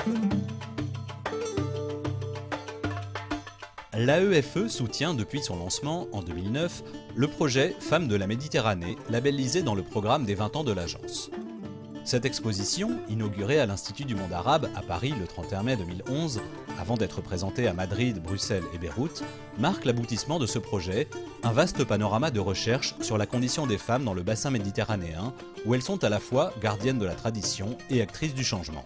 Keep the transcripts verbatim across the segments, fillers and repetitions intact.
L'A E F E soutient depuis son lancement en deux mille neuf le projet Femmes de la Méditerranée, labellisé dans le programme des vingt ans de l'agence. Cette exposition, inaugurée à l'Institut du monde arabe à Paris le trente et un mai deux mille onze, avant d'être présentée à Madrid, Bruxelles et Beyrouth, marque l'aboutissement de ce projet, un vaste panorama de recherche sur la condition des femmes dans le bassin méditerranéen, où elles sont à la fois gardiennes de la tradition et actrices du changement.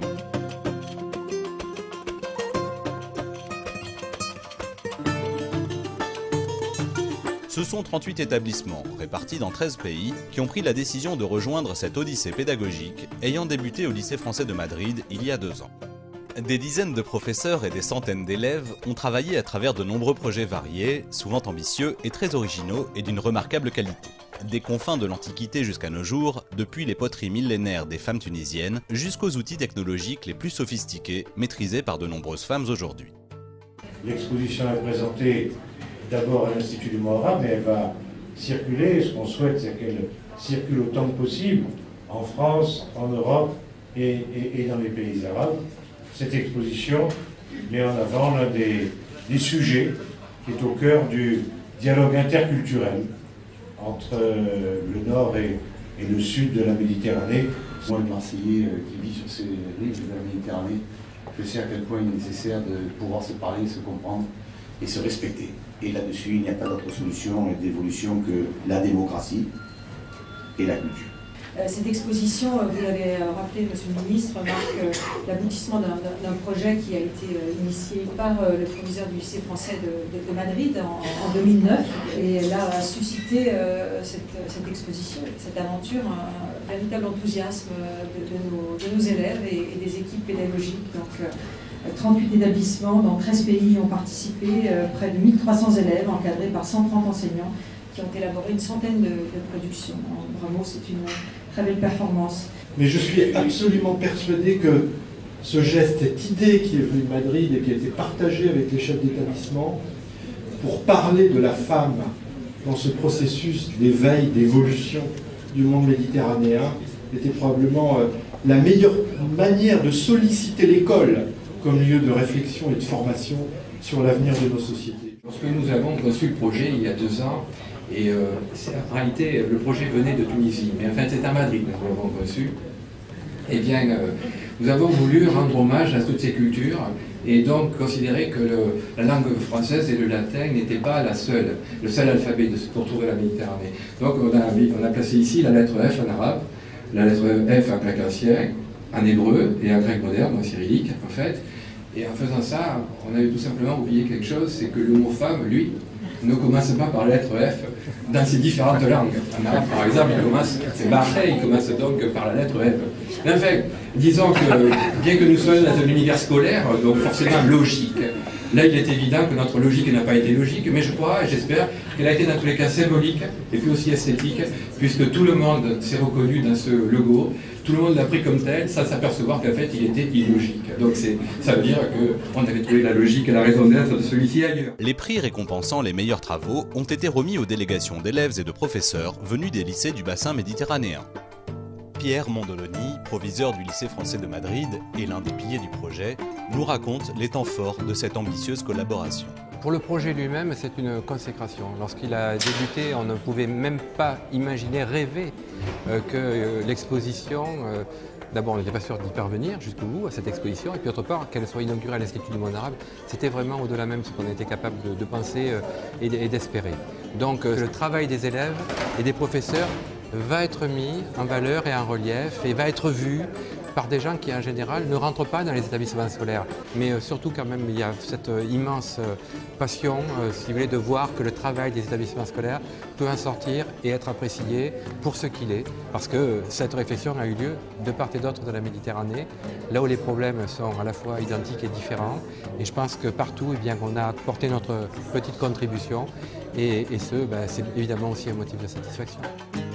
Ce sont trente-huit établissements, répartis dans treize pays, qui ont pris la décision de rejoindre cette odyssée pédagogique, ayant débuté au lycée français de Madrid il y a deux ans. Des dizaines de professeurs et des centaines d'élèves ont travaillé à travers de nombreux projets variés, souvent ambitieux et très originaux et d'une remarquable qualité. Des confins de l'Antiquité jusqu'à nos jours, depuis les poteries millénaires des femmes tunisiennes, jusqu'aux outils technologiques les plus sophistiqués, maîtrisés par de nombreuses femmes aujourd'hui. L'exposition est présentée d'abord à l'Institut du monde arabe, mais elle va circuler. Ce qu'on souhaite, c'est qu'elle circule autant que possible en France, en Europe et, et, et dans les pays arabes. Cette exposition met en avant l'un des, des sujets qui est au cœur du dialogue interculturel entre euh, le nord et, et le sud de la Méditerranée. Moi, le Marseillais euh, qui vit sur ces rives de la Méditerranée, je sais à quel point il est nécessaire de pouvoir se parler, se comprendre et se respecter. Et là-dessus, il n'y a pas d'autre solution d'évolution que la démocratie et la culture. Cette exposition, vous l'avez rappelé, Monsieur le Ministre, marque l'aboutissement d'un projet qui a été initié par le proviseur du lycée français de, de, de Madrid en, en deux mille neuf. Et elle a suscité cette, cette exposition, cette aventure, un véritable enthousiasme de, de, nos, de nos élèves et, et des équipes pédagogiques. Donc, trente-huit établissements dans treize pays ont participé, près de mille trois cents élèves encadrés par cent trente enseignants qui ont élaboré une centaine de, de productions. Bravo, c'est une très belle performance. Mais je suis absolument persuadé que ce geste, cette idée qui est venue de Madrid et qui a été partagée avec les chefs d'établissement pour parler de la femme dans ce processus d'éveil, d'évolution du monde méditerranéen était probablement la meilleure manière de solliciter l'école comme lieu de réflexion et de formation sur l'avenir de nos sociétés. Lorsque nous avons conçu le projet il y a deux ans, et euh, en réalité le projet venait de Tunisie, mais enfin c'est à Madrid que nous l'avons conçu, eh bien euh, nous avons voulu rendre hommage à toutes ces cultures et donc considérer que le, la langue française et le latin n'étaient pas la seule, le seul alphabet de, pour trouver la Méditerranée. Donc on a, on a placé ici la lettre F en arabe, la lettre F en grec ancien, en hébreu et en grec moderne, en cyrillique en fait. Et en faisant ça, on avait tout simplement oublié quelque chose, c'est que le mot femme, lui, ne commence pas par la lettre F dans ses différentes langues. En arabe, par exemple, il commence, c'est Bahreïn, il commence donc par la lettre F. Mais enfin, disons que, bien que nous soyons dans un univers scolaire, donc forcément logique, là il est évident que notre logique n'a pas été logique, mais je crois et j'espère qu'elle a été dans tous les cas symbolique et puis aussi esthétique, puisque tout le monde s'est reconnu dans ce logo, tout le monde l'a pris comme tel, sans s'apercevoir qu'en fait il était illogique. Donc ça veut dire qu'on avait trouvé la logique et la raison d'être de celui-ci ailleurs. Les prix récompensant les meilleurs travaux ont été remis aux délégations d'élèves et de professeurs venus des lycées du bassin méditerranéen. Pierre Mondoloni, proviseur du lycée français de Madrid et l'un des piliers du projet, nous raconte les temps forts de cette ambitieuse collaboration. Pour le projet lui-même, c'est une consécration. Lorsqu'il a débuté, on ne pouvait même pas imaginer, rêver euh, que euh, l'exposition, euh, d'abord on n'était pas sûr d'y parvenir jusqu'au bout à cette exposition, et puis d'autre part qu'elle soit inaugurée à l'Institut du monde arabe, c'était vraiment au-delà même ce qu'on était capable de, de penser euh, et d'espérer. Donc euh, le travail des élèves et des professeurs va être mis en valeur et en relief et va être vu par des gens qui en général ne rentrent pas dans les établissements scolaires. Mais euh, surtout quand même il y a cette euh, immense euh, passion, euh, si vous voulez, de voir que le travail des établissements scolaires peut en sortir et être apprécié pour ce qu'il est. Parce que euh, cette réflexion a eu lieu de part et d'autre de la Méditerranée, là où les problèmes sont à la fois identiques et différents. Et je pense que partout, eh bien, on a apporté notre petite contribution et, et ce, ben, c'est évidemment aussi un motif de satisfaction.